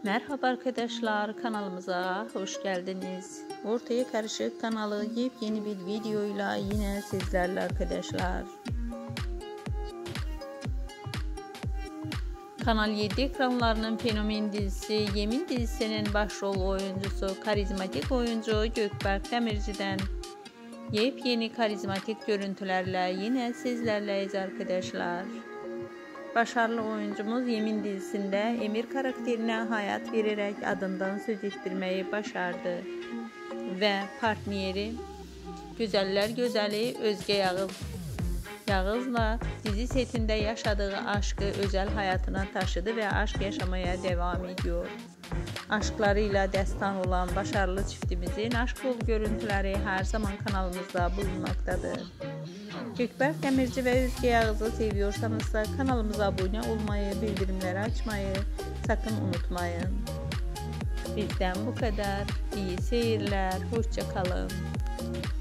Merhaba arkadaşlar, kanalımıza hoş geldiniz. Ortaya Karışık kanalı yepyeni bir videoyla yine sizlerle arkadaşlar. Kanal 7 ekranlarının fenomen dizisi Yemin dizisinin başrol oyuncusu, karizmatik oyuncu Gökberk Demirci'den yepyeni karizmatik görüntülerle yine sizlerleyiz arkadaşlar. Başarılı oyuncumuz Yemin dizisinde Emir karakterine hayat vererek adından söz ettirmeyi başardı ve partneri Güzeller Gözeli Özge Yağız'la dizi setinde yaşadığı aşkı özel hayatına taşıdı ve aşk yaşamaya devam ediyor. Aşklarıyla destan olan başarılı çiftimizin aşk dolu görüntüleri her zaman kanalımızda bulunmaktadır. Gökberk Demirci ve Özge Yağız'ı seviyorsanız da kanalımıza abone olmayı, bildirimleri açmayı sakın unutmayın. Bizden bu kadar. İyi seyirler. Hoşça kalın.